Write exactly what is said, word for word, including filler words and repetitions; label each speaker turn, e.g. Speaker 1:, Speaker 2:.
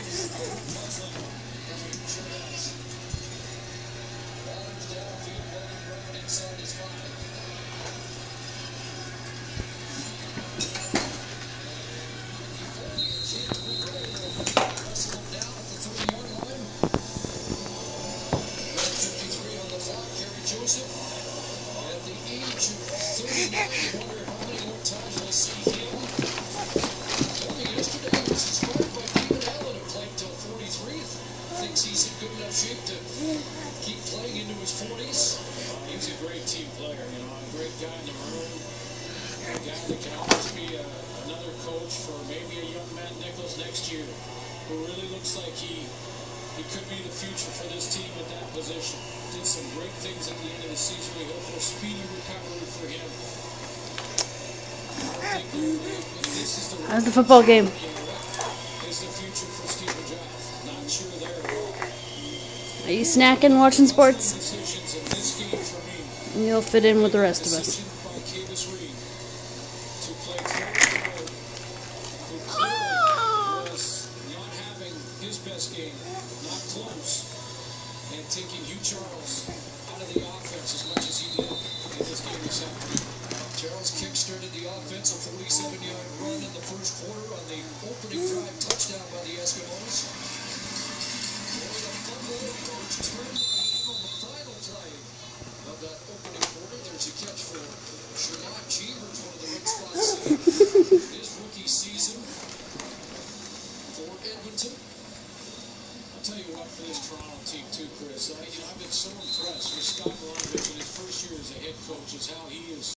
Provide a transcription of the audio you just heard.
Speaker 1: Thinks he's in good enough shape to keep playing into his forties. He's a great team player, you know, a great guy in the room, a guy that can always be a, another coach for maybe a young Matt Nichols next year, who really looks like he he could be the future for this team at that position. Did some great things at the end of the season. We hope for a speedy recovery for him. I think this is the
Speaker 2: How's the football game?
Speaker 1: Is the future for Stephen Giles. Not sure there at all.
Speaker 2: Are you snacking watching sports?
Speaker 1: Decisions in this game for me.
Speaker 2: And you'll fit in with the rest of us.
Speaker 1: Decision by Kavis Reed to play Curtis Ward, who clearly was not having his best game, not close, and taking Hugh Charles out of the offense as much as he did in this game this afternoon. Charles kick-started the offense, a forty-seven yard run in the first quarter on the opening drive touchdown by the Eskimos. Only the fumble approach turned the game on the final play of that opening quarter. There's a catch for Sherlock Cheevers, one of the red spots in his rookie season for Edmonton. I'll tell you what, for this Toronto team too, Chris, I, you know, I've been so impressed with Scott Milanovich in his first year as a head coach, is how he is